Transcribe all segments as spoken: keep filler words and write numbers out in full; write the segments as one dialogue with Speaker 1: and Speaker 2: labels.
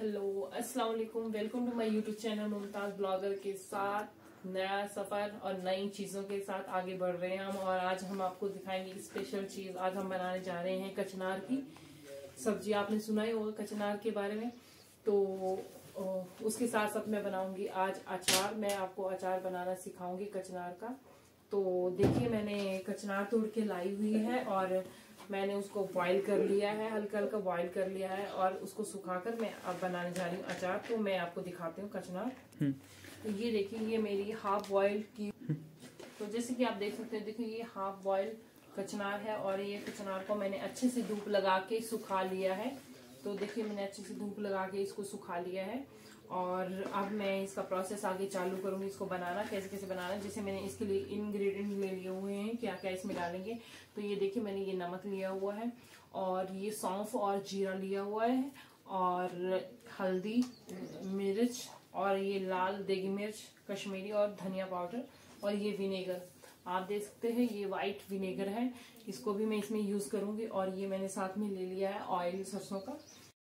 Speaker 1: Hello अस्सलाम वालेकुम, welcome to my YouTube channel Mumtaz blogger के साथ नया सफर और नई चीजों के साथ आगे बढ़ रहे हैं हम। और आज हम आपको दिखाएंगे स्पेशल चीज। आज हम बनाने जा रहे हैं कचनार की सब्जी। आपने सुना ही होगा कचनार के बारे में, तो उसके साथ साथ मैं बनाऊंगी आज अचार। मैं आपको अचार बनाना सिखाऊंगी कचनार का। तो देखिए, मैंने कचनार तोड़ के लाई हुई है और मैंने उसको बॉईल कर लिया है, हल्का हल्का बॉईल कर लिया है और उसको सुखाकर मैं अब बनाने जा रही हूँ अचार। तो मैं आपको दिखाती हूँ कचनार। तो ये देखिए, ये मेरी हाफ बॉईल की, तो जैसे कि आप देख सकते हैं, देखिए ये हाफ बॉईल कचनार है और ये कचनार को मैंने अच्छे से धूप लगा के सुखा लिया है। तो देखिए, मैंने अच्छे से धूप लगा के इसको सुखा लिया है और अब मैं इसका प्रोसेस आगे चालू करूंगी, इसको बनाना कैसे कैसे बनाना। जैसे मैंने इसके लिए इंग्रेडिएंट ले लिए हुए हैं, क्या क्या इसमें डालेंगे। तो ये देखिए, मैंने ये नमक लिया हुआ है और ये सौंफ और जीरा लिया हुआ है और हल्दी, मिर्च और ये लाल देगी मिर्च कश्मीरी और धनिया पाउडर और ये विनेगर आप देख सकते हैं, ये व्हाइट विनेगर है, इसको भी मैं इसमें यूज करूंगी। और ये मैंने साथ में ले लिया है ऑयल सरसों का।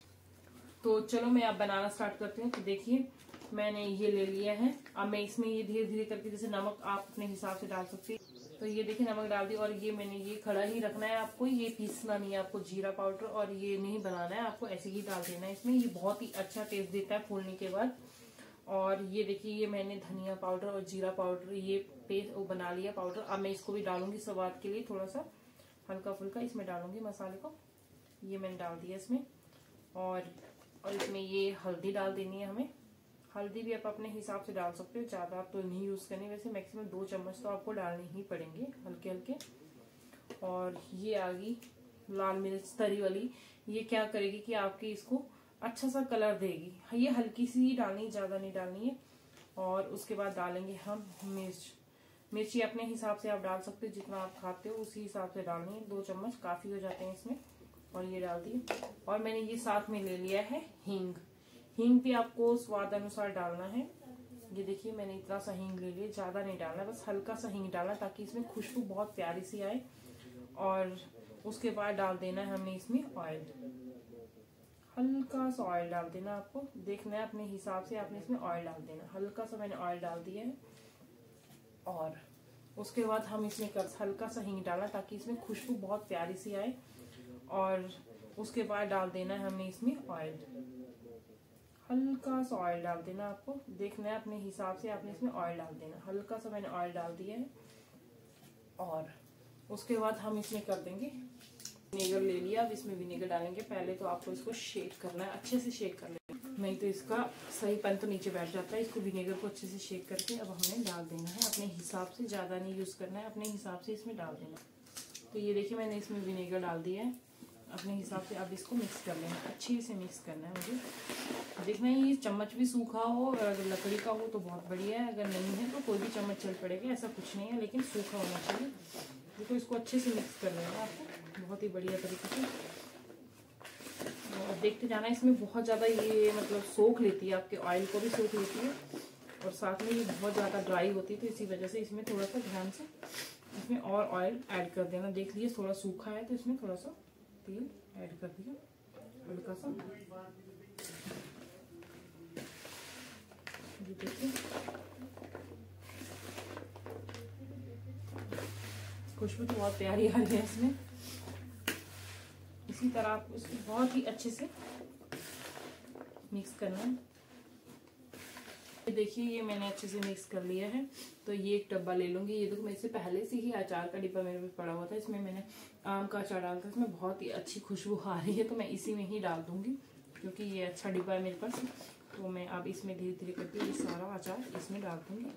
Speaker 1: तो चलो मैं अब बनाना स्टार्ट करती हूँ। तो देखिए, मैंने ये ले लिया है। अब मैं इसमें ये धीरे धीरे करके, जैसे नमक आप अपने हिसाब से डाल सकते हैं। तो ये देखिए, नमक डाल दी और ये मैंने ये खड़ा ही रखना है आपको, ये पीसना नहीं है आपको। जीरा पाउडर और ये नहीं बनाना है आपको, ऐसे ही डाल देना है इसमें। ये बहुत ही अच्छा टेस्ट देता है फूलने के बाद। और ये देखिए, ये मैंने धनिया पाउडर और जीरा पाउडर ये पेस्ट वो बना लिया पाउडर। अब मैं इसको भी डालूंगी स्वाद के लिए, थोड़ा सा हल्का फुल्का इसमें डालूंगी मसाले को। ये मैंने डाल दिया इसमें। और और इसमें ये हल्दी डाल देनी है हमें। हल्दी भी आप अपने हिसाब से डाल सकते हो, ज्यादा आप तो नहीं यूज करनी। वैसे मैक्सिमम दो चम्मच तो आपको डालने ही पड़ेंगे, हल्के हल्के। और ये आ गई लाल मिर्च तरी वाली, ये क्या करेगी कि आपकी इसको अच्छा सा कलर देगी। ये हल्की सी ही डालनी, ज्यादा नहीं डालनी है। और उसके बाद डालेंगे हम मिर्च। मिर्ची अपने हिसाब से आप डाल सकते हो, जितना आप खाते हो उसी हिसाब से डालनी है। दो चम्मच काफी हो जाते हैं इसमें। और ये डाल दी। और मैंने ये साथ में ले लिया है हींग। हींग भी आपको स्वाद अनुसार डालना है। ये देखिए, मैंने इतना सा हींग ले लिया, ज्यादा नहीं डालना, बस हल्का सा हींग डालना ताकि इसमें खुशबू बहुत प्यारी सी आए। और उसके बाद डाल देना है हमने इसमें ऑयल, हल्का सा ऑयल डाल देना। आपको देखना है अपने हिसाब से, आपने इसमें ऑयल डाल देना। हल्का सा मैंने ऑयल डाल दिया है। और उसके बाद हम इसमें हल्का सा हींग डालना ताकि इसमें खुशबू बहुत प्यारी सी आए। और उसके बाद डाल देना है हमने इसमें ऑयल, हल्का सा ऑयल डाल देना। आपको देखना है अपने हिसाब से, आपने इसमें ऑयल डाल देना। हल्का सा मैंने ऑयल डाल दिया है। और उसके बाद हम इसमें कर देंगे विनेगर ले लिया। अब इसमें विनेगर डालेंगे। पहले तो आपको इसको शेक करना है, अच्छे से शेक कर लेना, नहीं तो इसका सही पन तो नीचे बैठ जाता है। इसको विनेगर को अच्छे से शेक करके अब हमें डाल देना है अपने हिसाब से, ज्यादा नहीं यूज करना है, अपने हिसाब से इसमें डाल देना। तो ये देखिए, मैंने इसमें विनेगर डाल दिया है अपने हिसाब से। अब इसको मिक्स कर लेना, अच्छे से मिक्स करना है मुझे। देखना है ये चम्मच भी सूखा हो, अगर लकड़ी का हो तो बहुत बढ़िया है, अगर नहीं है तो कोई भी चम्मच चल पड़ेगा, ऐसा कुछ नहीं है, लेकिन सूखा होना चाहिए। देखो, इसको अच्छे से मिक्स कर लेना आपको बहुत ही बढ़िया तरीके से। और देखते जाना, इसमें बहुत ज्यादा ये मतलब सोख लेती है, आपके ऑयल को भी सोख लेती है। और साथ में ये बहुत ज्यादा ड्राई होती है, तो इसी वजह से इसमें थोड़ा सा ध्यान से इसमें और ऑयल ऐड कर देना। देख लीजिए, थोड़ा सूखा है तो इसमें थोड़ा सा तेल ऐड कर दिया, हल्का सा। ये देखिए, खुशबू तो बहुत प्यारी आ रही है इसमें। इसी तरह आपको इसको बहुत ही अच्छे से मिक्स करना है। देखिए, ये मैंने अच्छे से मिक्स कर लिया है। तो ये एक डब्बा ले लूंगी। ये देखो, मेरे से पहले से ही अचार का डिब्बा मेरे पे पड़ा हुआ था, इसमें मैंने आम का अचार डाला था। इसमें बहुत ही अच्छी खुशबू आ रही है, तो मैं इसी में ही डाल दूंगी क्योंकि ये अच्छा डिब्बा है मेरे पास। तो मैं अब इसमें धीरे धीरे करके ये सारा अचार इसमें डाल दूंगी।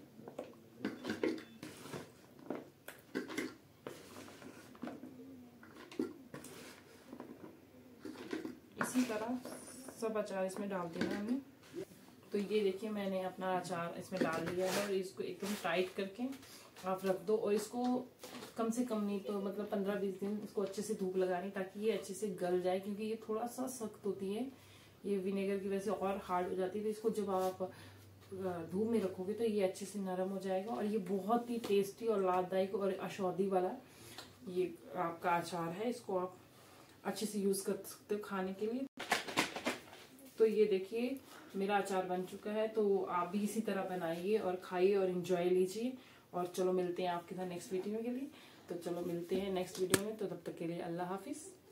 Speaker 1: इसी तरह सब अचार इसमें डाल देना हमें। तो ये देखिए, मैंने अपना अचार इसमें डाल लिया है और इसको एकदम टाइट करके आप रख दो। और इसको कम से कम नहीं तो मतलब पंद्रह बीस दिन इसको अच्छे से धूप लगानी, ताकि ये अच्छे से गल जाए, क्योंकि ये थोड़ा सा सख्त होती है, ये विनेगर की वजह से और हार्ड हो जाती है। तो इसको जब आप धूप में रखोगे तो ये अच्छे से नरम हो जाएगा। और ये बहुत ही टेस्टी और लाभदायक और औषधि वाला ये आपका अचार है। इसको आप अच्छे से यूज कर सकते हो खाने के लिए। तो ये देखिए मेरा अचार बन चुका है, तो आप भी इसी तरह बनाइए और खाइए और एंजॉय लीजिए। और चलो मिलते हैं आपके साथ नेक्स्ट वीडियो के लिए। तो चलो मिलते हैं नेक्स्ट वीडियो में, तो तब तक के लिए अल्लाह हाफिज।